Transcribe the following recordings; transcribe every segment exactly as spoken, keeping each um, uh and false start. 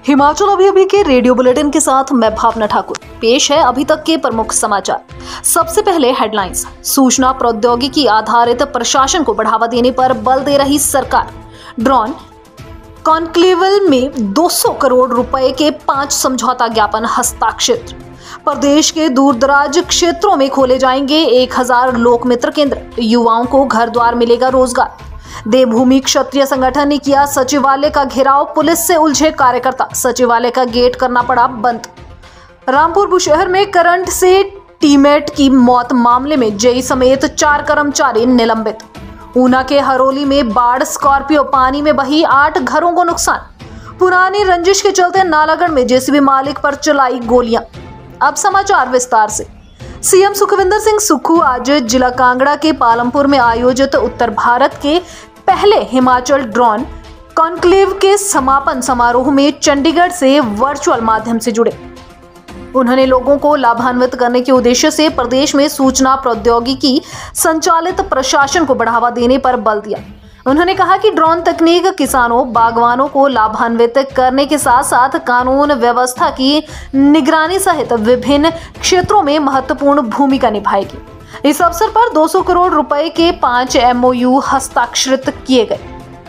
हिमाचल अभी अभी के रेडियो बुलेटिन के साथ मैं भावना ठाकुर। पेश है अभी तक के प्रमुख समाचार। सबसे पहले हेडलाइंस। सूचना प्रौद्योगिकी आधारित प्रशासन को बढ़ावा देने पर बल दे रही सरकार। ड्रोन कॉन्क्लेव में दो सौ करोड़ रुपए के पांच समझौता ज्ञापन हस्ताक्षरित। प्रदेश के दूरदराज क्षेत्रों में खोले जाएंगे एक हजार लोकमित्र केंद्र। युवाओं को घर द्वार मिलेगा रोजगार। देवभूमि क्षत्रिय संगठन ने किया सचिवालय का घेराव। पुलिस से उलझे कार्यकर्ता, सचिवालय का गेट करना पड़ा बंद। रामपुर बुशहर में करंट से टीममेट की मौत मामले में जेई समेत चार कर्मचारी निलंबित। ऊना के हरोली में बाढ़, स्कॉर्पियो पानी में बही, आठ घरों को नुकसान। पुरानी रंजिश के चलते नालागढ़ में जेसीबी मालिक पर चलाई गोलियां। अब समाचार विस्तार से। सीएम सुखविंदर सिंह सुक्खू आज जिला कांगड़ा के पालमपुर में आयोजित उत्तर भारत के पहले हिमाचल ड्रोन कॉन्क्लेव के समापन समारोह में चंडीगढ़ से वर्चुअल माध्यम से जुड़े। उन्होंने लोगों को लाभान्वित करने के उद्देश्य से प्रदेश में सूचना प्रौद्योगिकी संचालित प्रशासन को बढ़ावा देने पर बल दिया। उन्होंने कहा कि ड्रोन तकनीक किसानों, बागवानों को लाभान्वित करने के साथ साथ कानून व्यवस्था की निगरानी सहित विभिन्न क्षेत्रों में महत्वपूर्ण भूमिका निभाएगी। इस अवसर पर दो सौ करोड़ रुपए के पांच एमओयू हस्ताक्षरित किए गए।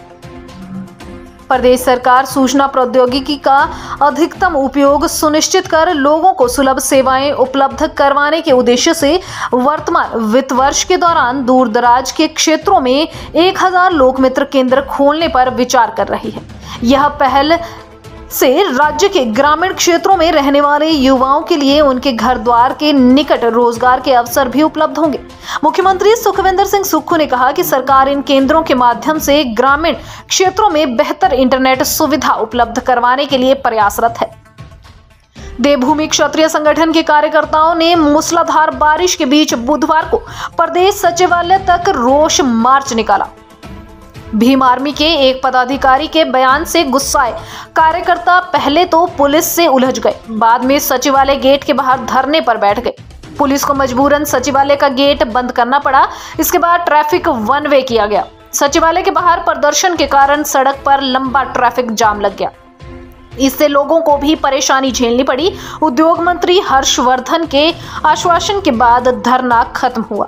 प्रदेश सरकार सूचना प्रौद्योगिकी का अधिकतम उपयोग सुनिश्चित कर लोगों को सुलभ सेवाएं उपलब्ध करवाने के उद्देश्य से वर्तमान वित्त वर्ष के दौरान दूरदराज के क्षेत्रों में एक हजार लोकमित्र केंद्र खोलने पर विचार कर रही है। यह पहल से राज्य के ग्रामीण क्षेत्रों में रहने वाले युवाओं के लिए उनके घर द्वार के निकट रोजगार के अवसर भी उपलब्ध होंगे। मुख्यमंत्री सुखविंदर सिंह सुक्खू ने कहा कि सरकार इन केंद्रों के माध्यम से ग्रामीण क्षेत्रों में बेहतर इंटरनेट सुविधा उपलब्ध करवाने के लिए प्रयासरत है। देवभूमि क्षत्रिय संगठन के कार्यकर्ताओं ने मूसलाधार बारिश के बीच बुधवार को प्रदेश सचिवालय तक रोष मार्च निकाला। भीम आर्मी के एक पदाधिकारी के बयान से गुस्साए कार्यकर्ता पहले तो पुलिस से उलझ गए, बाद में सचिवालय गेट के बाहर धरने पर बैठ गए। पुलिस को मजबूरन सचिवालय का गेट बंद करना पड़ा। इसके बाद ट्रैफिक वन वे किया गया। सचिवालय के बाहर प्रदर्शन के कारण सड़क पर लंबा ट्रैफिक जाम लग गया। इससे लोगों को भी परेशानी झेलनी पड़ी। उद्योग मंत्री हर्षवर्धन के आश्वासन के बाद धरना खत्म हुआ।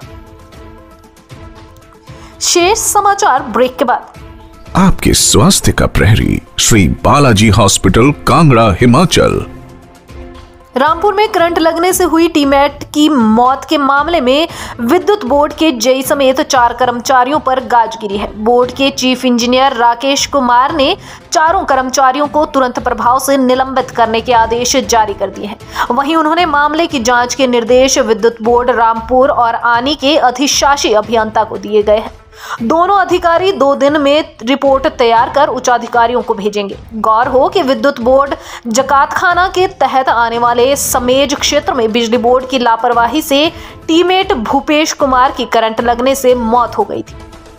शेष समाचार ब्रेक के बाद। आपके स्वास्थ्य का प्रहरी श्री बालाजी हॉस्पिटल, कांगड़ा, हिमाचल। रामपुर में करंट लगने से हुई टीममेट की मौत के मामले में विद्युत बोर्ड के जेई समेत चार कर्मचारियों पर गाज गिरी है। बोर्ड के चीफ इंजीनियर राकेश कुमार ने चारों कर्मचारियों को तुरंत प्रभाव से निलंबित करने के आदेश जारी कर दिए हैं। वहीं उन्होंने मामले की जांच के निर्देश विद्युत बोर्ड रामपुर और आनी के अधिशासी अभियंता को दिए गए हैं। दोनों अधिकारी दो दिन में रिपोर्ट तैयार कर उच्च अधिकारियों को भेजेंगे। गौर हो कि विद्युत बोर्ड जकातखाना के तहत आने वाले समेज क्षेत्र में बिजली बोर्ड की लापरवाही से टीममेट भूपेश कुमार की करंट लगने से मौत हो गई थी।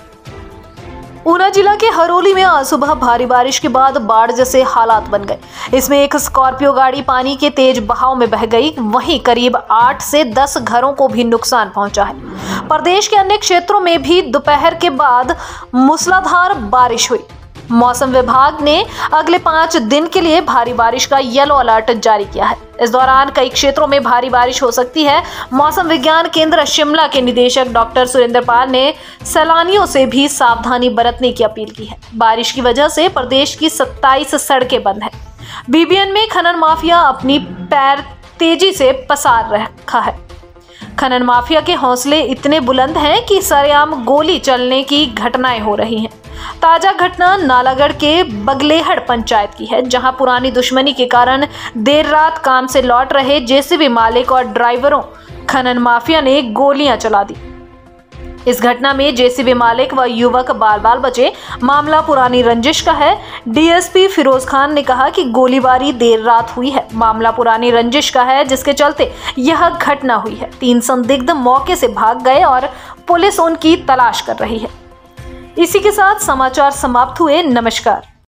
ऊना जिला के हरोली में आज सुबह भारी बारिश के बाद बाढ़ जैसे हालात बन गए। इसमें एक स्कॉर्पियो गाड़ी पानी के तेज बहाव में बह गई। वहीं करीब आठ से दस घरों को भी नुकसान पहुंचा है। प्रदेश के अन्य क्षेत्रों में भी दोपहर के बाद मूसलाधार बारिश हुई। मौसम विभाग ने अगले पांच दिन के लिए भारी बारिश का येलो अलर्ट जारी किया है। इस दौरान कई क्षेत्रों में भारी बारिश हो सकती है। मौसम विज्ञान केंद्र शिमला के निदेशक डॉक्टर सुरेंद्र पाल ने सैलानियों से भी सावधानी बरतने की अपील की है। बारिश की वजह से प्रदेश की सत्ताईस सड़कें बंद हैं। बीबीएन में खनन माफिया अपनी पैर तेजी से पसार रखा है। खनन माफिया के हौसले इतने बुलंद हैं कि सरेआम गोली चलने की घटनाएं हो रही हैं। ताजा घटना नालागढ़ के बगलेहड़ पंचायत की है, जहां पुरानी दुश्मनी के कारण देर रात काम से लौट रहे जेसीबी मालिक और ड्राइवरों खनन माफिया ने गोलियां चला दी। इस घटना में जेसीबी मालिक व युवक बाल बाल बचे। मामला पुरानी रंजिश का है। डीएसपी फिरोज खान ने कहा कि गोलीबारी देर रात हुई है। मामला पुरानी रंजिश का है, जिसके चलते यह घटना हुई है। तीन संदिग्ध मौके से भाग गए और पुलिस उनकी तलाश कर रही है। इसी के साथ समाचार समाप्त हुए। नमस्कार।